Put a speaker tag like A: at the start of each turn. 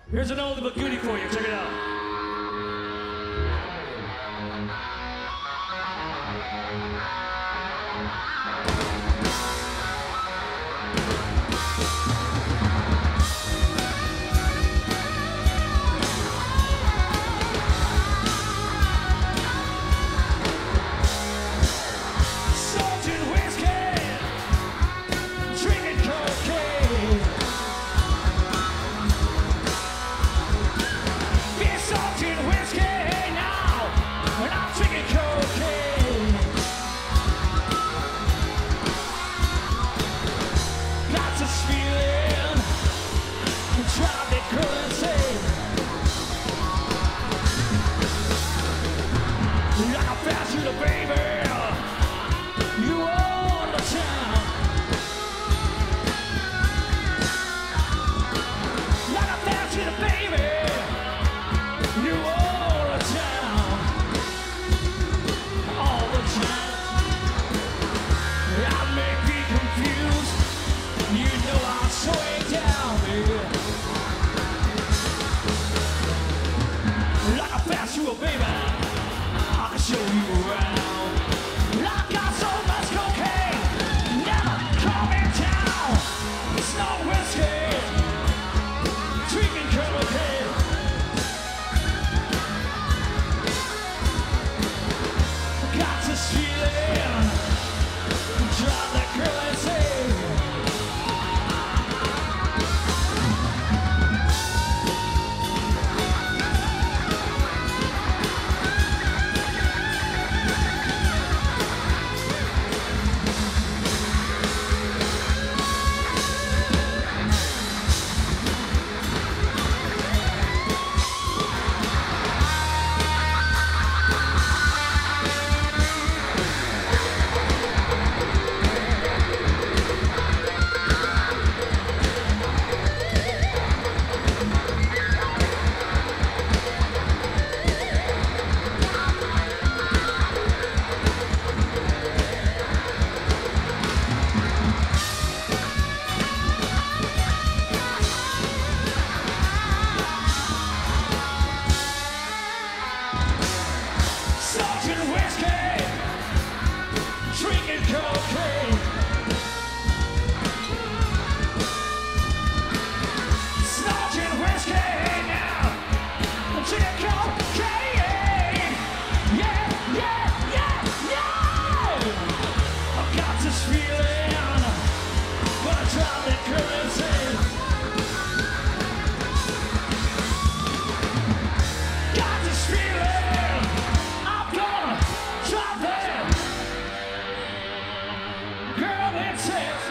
A: Here's an oldie but goodie for you. Check it out. Snortin' whiskey, drinking cocaine. Been snortin' whiskey now, and I'm drinking cocaine. Got this feeling, drive me crazy. Like a fast shooter, baby. You own the town. Like a fast shooter, baby. You own the town. All the time. I may be confused. You know I'll slow it down, baby. Like a fast shooter, baby. I can show you around. I got so much cocaine, never coming down. It's no whiskey, drinking cocaine. Got this feeling, drive that crazy. Snortin' whiskey, drinking cocaine. Snortin' whiskey now, drinking cocaine. Yeah, yeah, yeah, yeah. I've got this feeling, gonna drive me crazy. Got this feeling, I'm gonna drop it. Girl, it's it.